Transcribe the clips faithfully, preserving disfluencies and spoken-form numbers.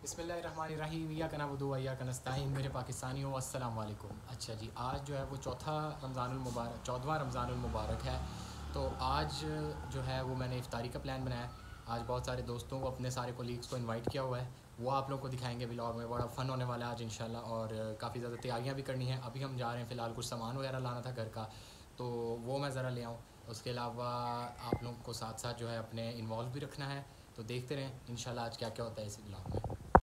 बिस्मिल्लाहिर्रहमानिर्रहीम या कना वदु या कनस्ताइन मेरे पाकिस्तानियों अस्सलाम वालेकुम। अच्छा जी, आज जो है वो चौथा रमज़ानुल मुबारक चौदहवां रमज़ानुल मुबारक है। तो आज जो है वो मैंने इफ्तारी का प्लान बनाया। आज बहुत सारे दोस्तों को, अपने सारे कोलीग्स को इनवाइट किया हुआ है। वो आप लोगों को दिखाएंगे व्लॉग में। बड़ा फ़न होने वाला है आज इंशाल्लाह। और काफ़ी ज़्यादा तैयारियां भी करनी है। अभी हम जा रहे हैं, फ़िलहाल कुछ सामान वगैरह लाना था घर का, तो वो मैं ज़रा ले आऊँ। उसके अलावा आप लोगों को साथ साथ जो है अपने इन्वॉल्व भी रखना है। तो देखते रहें इंशाल्लाह आज क्या क्या होता है इस व्लॉग में।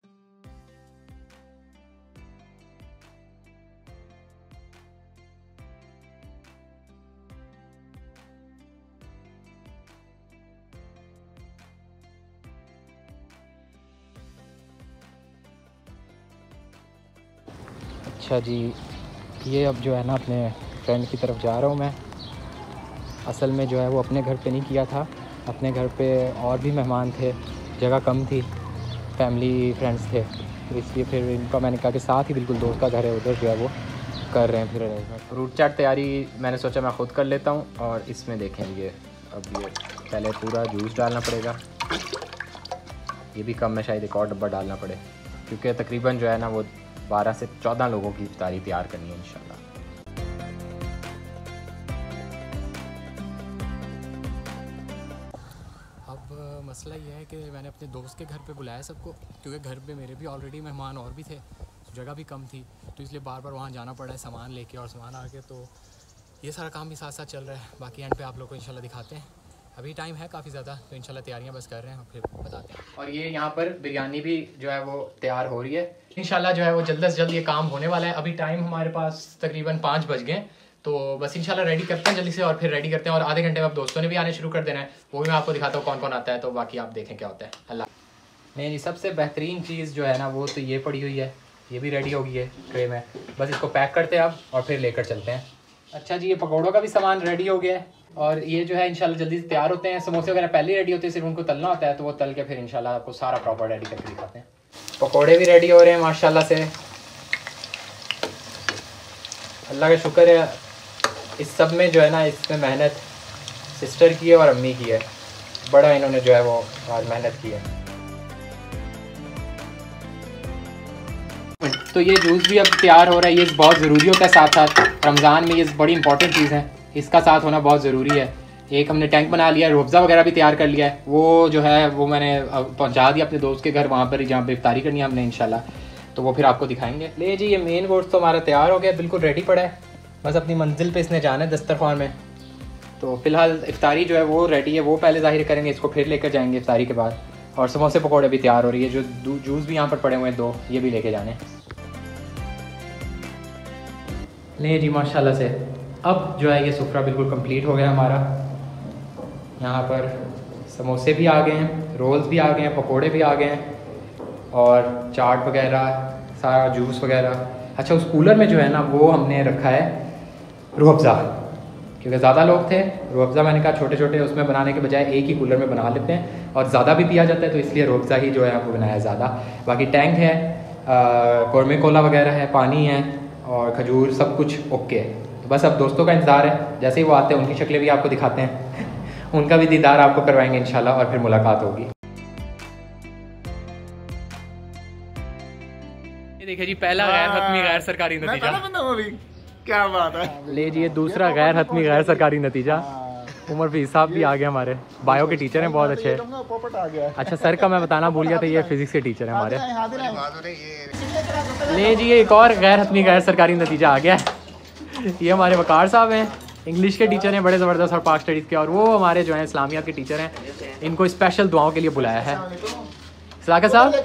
अच्छा जी, ये अब जो है ना अपने फ्रेंड की तरफ जा रहा हूँ मैं। असल में जो है वो अपने घर पे नहीं किया था, अपने घर पे और भी मेहमान थे, जगह कम थी, फैमिली फ्रेंड्स थे, तो इसलिए फिर इनका मैंने कहा कि साथ ही बिल्कुल दोस्त का घर है, उधर जो है वो कर रहे हैं फिर अरेंजमेंट। फ्रूट चाट तैयारी मैंने सोचा मैं ख़ुद कर लेता हूँ। और इसमें देखें ये अब ये पहले पूरा जूस डालना पड़ेगा। ये भी कम है, शायद एक और डब्बा डालना पड़े, क्योंकि तकरीबन जो है ना वो बारह से चौदह लोगों की इफ्तारी तैयार करनी है इंशाल्लाह। अब मसला ये है कि मैंने अपने दोस्त के घर पे बुलाया सबको, क्योंकि घर पे मेरे भी ऑलरेडी मेहमान और भी थे, जगह भी कम थी, तो इसलिए बार बार वहाँ जाना पड़ा है सामान लेके और सामान आके। तो ये सारा काम भी साथ साथ चल रहा है। बाकी एंड पे आप लोग को इंशाल्लाह दिखाते हैं। अभी टाइम है काफ़ी ज़्यादा, तो इंशाल्लाह तैयारियां बस कर रहे हैं और फिर बताते हैं। और ये यहाँ पर बिरयानी भी जो है वो तैयार हो रही है इंशाल्लाह। जो है वो जल्द से जल्द ये काम होने वाला है। अभी टाइम हमारे पास तकरीबन पाँच बज गए, तो बस इंशाल्लाह रेडी करते हैं जल्दी से और फिर रेडी करते हैं। और आधे घंटे में अब दोस्तों ने भी आने शुरू कर देना है, वो भी मैं आपको दिखाता हूँ कौन कौन आता है। तो बाकी आप देखें क्या होता है। अल्लाह नहीं जी, सबसे बेहतरीन चीज़ जो है ना वो तो ये पड़ी हुई है, ये भी रेडी हो गई है ट्रे में। बस इसको पैक करते हैं अब और फिर लेकर चलते हैं। अच्छा जी, ये पकौड़ों का भी सामान रेडी हो गया है और ये जो है इंशाल्लाह जल्दी से तैयार होते हैं। समोसे वगैरह पहले ही रेडी होते हैं, सिर्फ उनको तलना होता है, तो वो तल के फिर इंशाल्लाह आपको सारा प्रॉपर रेडी करके दिखाते हैं। पकौड़े भी रेडी हो रहे हैं माशाल्लाह से, अल्लाह का शुक्र है। इस सब में जो है ना इसमें मेहनत सिस्टर की है और अम्मी की है, बड़ा इन्होंने जो है वो आज मेहनत की है। तो ये जूस भी अब तैयार हो रहा है, ये बहुत ज़रूरी होता है साथ साथ रमज़ान में, ये बड़ी इंपॉर्टेंट चीज़ है, इसका साथ होना बहुत ज़रूरी है। एक हमने टैंक बना लिया है, रूअफ़ज़ा वगैरह भी तैयार कर लिया है, वो जो है वो मैंने पहुंचा दिया अपने दोस्त के घर, वहाँ पर ही जहाँ पे इफ्तारी करनी है हमने इंशाल्लाह, तो वो फिर आपको दिखाएंगे। ले जी, ये मेन कोर्स तो हमारा तैयार हो गया, बिल्कुल रेडी पड़ा है, बस अपनी मंजिल पे इसने जाना है दस्तरखान में। तो फ़िलहाल इफ्तारी जो है वो रेडी है, वो पहले ज़ाहिर करेंगे, इसको फिर लेकर जाएंगे इफ्तारी के बाद। और समोसे पकौड़े भी तैयार हो रही है, जो जूस भी यहाँ पर पड़े हुए हैं दो, ये भी लेके जाने। ले जी माशाल्लाह से अब जो है ये सुफ्रा बिल्कुल कंप्लीट हो गया हमारा। यहाँ पर समोसे भी आ गए हैं, रोल्स भी आ गए हैं, पकोड़े भी आ गए हैं और चाट वगैरह, सारा जूस वगैरह। अच्छा, उस कूलर में जो है ना वो हमने रखा है रूअफ़ज़ा, क्योंकि ज़्यादा लोग थे। रूअफ़ज़ा मैंने कहा छोटे छोटे उसमें बनाने के बजाय एक ही कूलर में बना लेते हैं, और ज़्यादा भी पिया जाता है, तो इसलिए रूअफ़ज़ा ही जो है आपको बनाया ज़्यादा। बाकी टैंक है, कौरमे कोला वगैरह है, पानी है और खजूर, सब कुछ ओके है। तो बस अब दोस्तों का इंतज़ार है, जैसे ही वो आते हैं उनकी शक्लें भी आपको दिखाते हैं उनका भी दीदार आपको करवाएंगे इंशाल्लाह, और फिर मुलाकात होगी। ये देखिए जी, पहला गैर हतमी गैर सरकारी नतीजा। क्या बात है। ले जी, दूसरा गैर हतमी गैर सरकारी नतीजा। उमर भी साहब भी आ गए, हमारे बायो के टीचर हैं, बहुत अच्छे। अच्छा, सर का मैं बताना भूल गया था, ये फिजिक्स के टीचर हैं हमारे। ले जी, ये एक और गैर हतमी गैर सरकारी नतीजा आ गया है। ये हमारे वकार साहब हैं, इंग्लिश के टीचर हैं बड़े ज़बरदस्त, और पाक स्टडीज़ के, और वो हमारे जो हैं इस्लामियात के टीचर हैं। इनको स्पेशल दुआओं के लिए बुलाया है। सलाका साहब,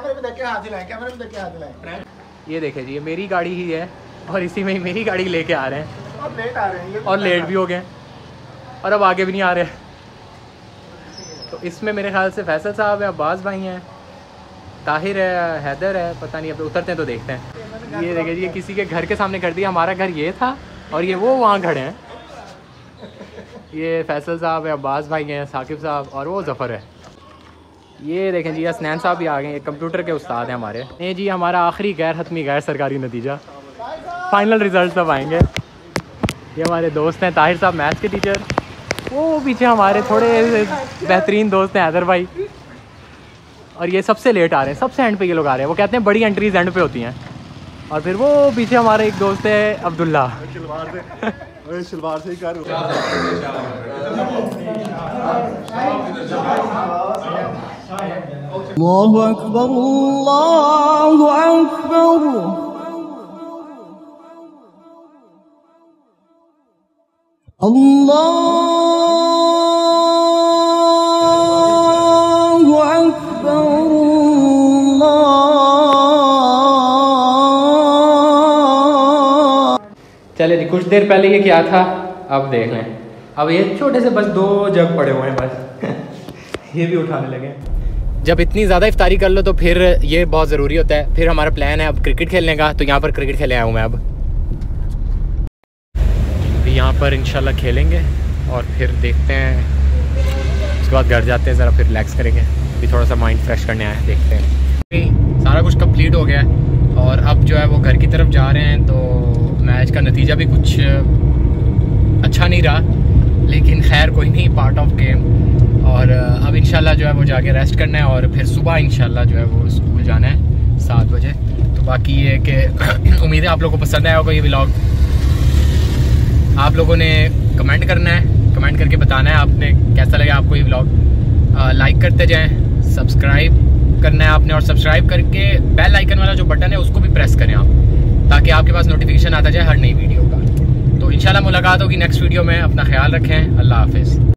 ये देखें जी, ये मेरी गाड़ी ही है और इसी में ही मेरी गाड़ी लेके आ रहे हैं, और लेट आ रहे हैं, और लेट भी हो गए और अब आगे भी नहीं आ रहे। तो इसमें मेरे ख्याल से फैसल साहब है, अब्बास भाई हैं, ताहिर है, हैदर है, पता नहीं, अब उतरते हैं तो देखते हैं। ये देखिए जी, ये किसी के घर के सामने कर दिया। हमारा घर ये था और ये वो वहाँ खड़े हैं। ये फैसल साहब है, अब्बास भाई हैं, साकिब साहब, और वो ज़फ़र है। ये देखें जी, असनैन साहब भी आ गए, ये कंप्यूटर के उस्ताद हैं हमारे। ये जी हमारा आखिरी गैर हतमी गैर सरकारी नतीजा, फाइनल रिज़ल्ट सब आएंगे। ये हमारे दोस्त हैं, ताहिर साहब मैथ्स के टीचर, वो पीछे हमारे थोड़े बेहतरीन दोस्त हैं हैदर भाई, और ये सबसे लेट आ रहे हैं, सबसे एंड पे ये लोग आ रहे हैं। वो कहते हैं बड़ी एंट्रीज एंड पे होती हैं। और फिर वो पीछे हमारे एक दोस्त है अब्दुल्ला, शलवार से ही कर अल्लाहु अकबर अल्लाहु अकबर अल्लाहु अकबर अल्लाह। चले जी, कुछ देर पहले ये क्या था अब देख लें। अब ये छोटे से बस दो जग पड़े हुए हैं बस ये भी उठाने लगे। जब इतनी ज़्यादा इफ्तारी कर लो तो फिर ये बहुत ज़रूरी होता है। फिर हमारा प्लान है अब क्रिकेट खेलने का, तो यहाँ पर क्रिकेट खेलने आया हूँ मैं। अब यहाँ पर इंशाल्लाह खेलेंगे और फिर देखते हैं, उसके बाद घर जाते हैं, ज़रा फिर रिलैक्स करेंगे। अभी थोड़ा सा माइंड फ्रेश करने आया, देखते हैं। सारा कुछ कंप्लीट हो गया है और अब जो है वो घर की तरफ जा रहे हैं। तो मैच का नतीजा भी कुछ अच्छा नहीं रहा, लेकिन खैर कोई नहीं, पार्ट ऑफ गेम। और अब इंशाल्लाह जो है वो जाके रेस्ट करना है और फिर सुबह इंशाल्लाह जो है वो स्कूल जाना है सात बजे। तो बाकी ये कि उम्मीद है आप लोगों को पसंद आया होगा ये व्लॉग। आप लोगों ने कमेंट करना है, कमेंट करके बताना है आपने कैसा लगा आपको ये व्लॉग। लाइक करते जाएं, सब्सक्राइब करना है आपने, और सब्सक्राइब करके बेल आइकन वाला जो बटन है उसको भी प्रेस करें आप, ताकि आपके पास नोटिफिकेशन आता जाए हर नई वीडियो का। तो इंशाल्लाह मुलाकात होगी नेक्स्ट वीडियो में। अपना ख्याल रखें, अल्लाह हाफिज़।